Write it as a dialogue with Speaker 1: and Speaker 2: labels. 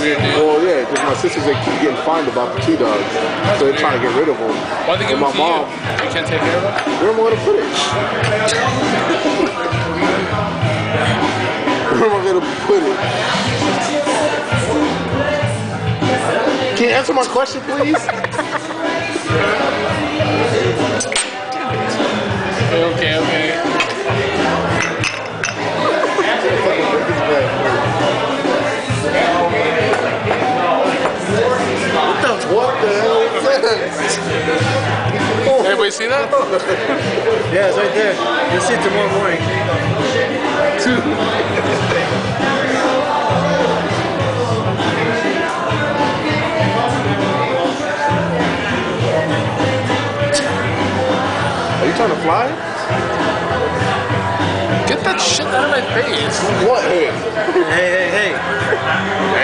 Speaker 1: weird, dude.
Speaker 2: Well, yeah, because my sisters, they keep getting fined about the T-Dogs. So they're trying to get rid of them.
Speaker 1: Why they give
Speaker 2: And
Speaker 1: them
Speaker 2: my
Speaker 1: to you?
Speaker 2: mom,
Speaker 1: You can't take care of them?
Speaker 2: where am I going to put it? Where am I going to put it? Can you answer my question, please?
Speaker 1: Okay, okay.
Speaker 2: What the hell is that?
Speaker 1: Everybody see that?
Speaker 3: Yeah, it's right there. You'll see it tomorrow morning.
Speaker 2: Are you trying to fly?
Speaker 1: Get that shit out of my face.
Speaker 2: What? Hey.
Speaker 3: Hey, hey, hey.